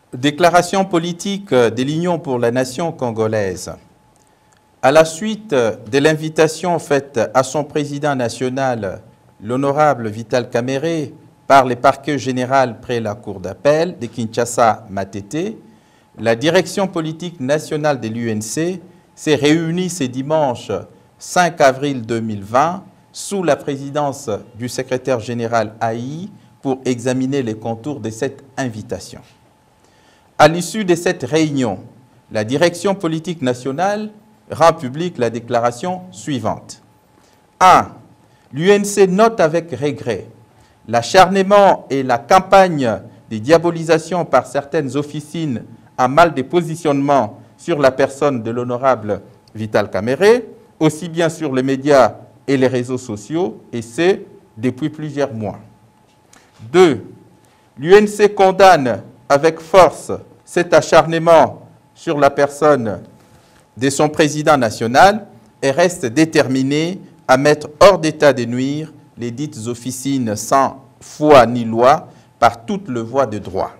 Déclaration politique de l'Union pour la nation congolaise. À la suite de l'invitation faite à son président national, l'honorable Vital Kamerhe, par le parquet général près la cour d'appel de Kinshasa Matete, la direction politique nationale de l'UNC s'est réunie ce dimanche 5 avril 2020 sous la présidence du secrétaire général Aïe pour examiner les contours de cette invitation. À l'issue de cette réunion, la direction politique nationale rend publique la déclaration suivante. 1. L'UNC note avec regret l'acharnement et la campagne de diabolisation par certaines officines à mal de positionnement sur la personne de l'honorable Vital Kamerhe, aussi bien sur les médias et les réseaux sociaux, et ce, depuis plusieurs mois. 2. L'UNC condamne avec force cet acharnement sur la personne de son président national et reste déterminé à mettre hors d'état de nuire les dites officines sans foi ni loi par toutes les voies de droit.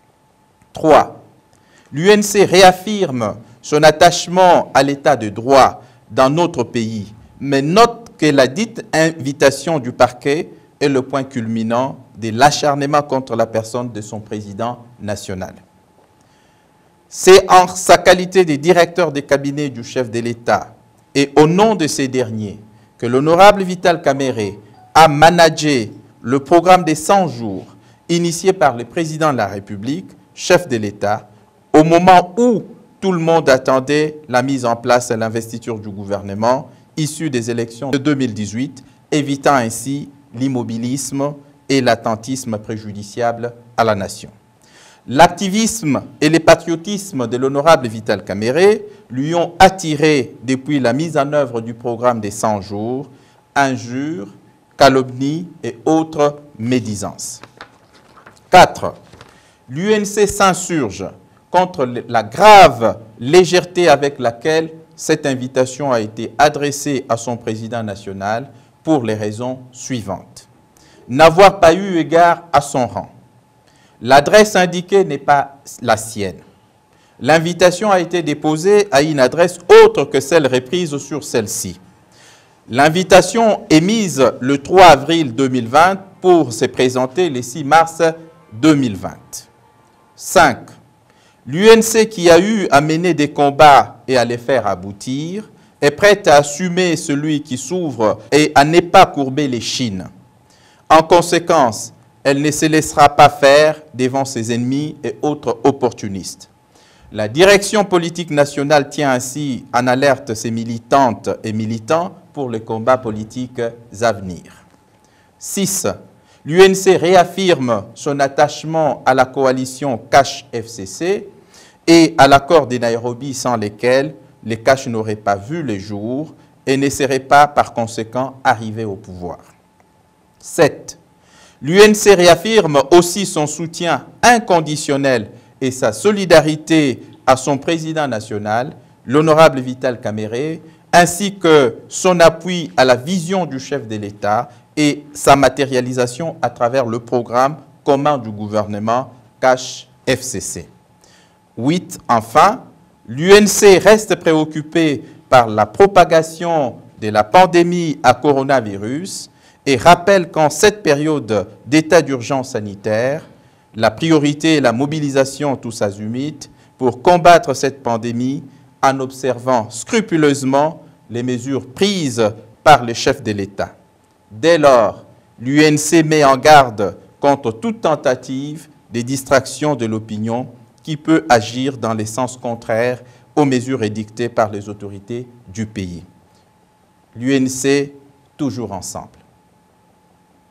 3. L'UNC réaffirme son attachement à l'état de droit dans notre pays, mais note que la dite invitation du parquet est le point culminant de l'acharnement contre la personne de son président national. C'est en sa qualité de directeur de cabinet du chef de l'État et au nom de ces derniers que l'honorable Vital Kamerhe a managé le programme des 100 jours initié par le président de la République, chef de l'État, au moment où tout le monde attendait la mise en place et l'investiture du gouvernement issu des élections de 2018, évitant ainsi l'immobilisme et l'attentisme préjudiciable à la nation. L'activisme et le patriotisme de l'honorable Vital Kamerhe lui ont attiré depuis la mise en œuvre du programme des 100 jours, injures, calomnies et autres médisances. 4. L'UNC s'insurge contre la grave légèreté avec laquelle cette invitation a été adressée à son président national pour les raisons suivantes. N'avoir pas eu égard à son rang. L'adresse indiquée n'est pas la sienne. L'invitation a été déposée à une adresse autre que celle reprise sur celle-ci. L'invitation est mise le 3 avril 2020 pour se présenter le 6 mars 2020. 5. L'UNC qui a eu à mener des combats et à les faire aboutir est prête à assumer celui qui s'ouvre et à ne pas courber les chines. En conséquence, elle ne se laissera pas faire devant ses ennemis et autres opportunistes. La direction politique nationale tient ainsi en alerte ses militantes et militants pour les combats politiques à venir. 6. L'UNC réaffirme son attachement à la coalition Cash-FCC et à l'accord de Nairobi sans lesquels les Cash n'auraient pas vu le jour et ne seraient pas par conséquent arrivés au pouvoir. 7. L'UNC réaffirme aussi son soutien inconditionnel et sa solidarité à son président national, l'honorable Vital Kamerhe, ainsi que son appui à la vision du chef de l'État et sa matérialisation à travers le programme commun du gouvernement Cash-FCC. 8. Enfin, l'UNC reste préoccupée par la propagation de la pandémie à coronavirus et rappelle qu'en cette période d'état d'urgence sanitaire, la priorité est la mobilisation tous azimuts pour combattre cette pandémie en observant scrupuleusement les mesures prises par les chefs de l'État. Dès lors, l'UNC met en garde contre toute tentative de distraction de l'opinion qui peut agir dans les sens contraires aux mesures édictées par les autorités du pays. L'UNC, toujours ensemble.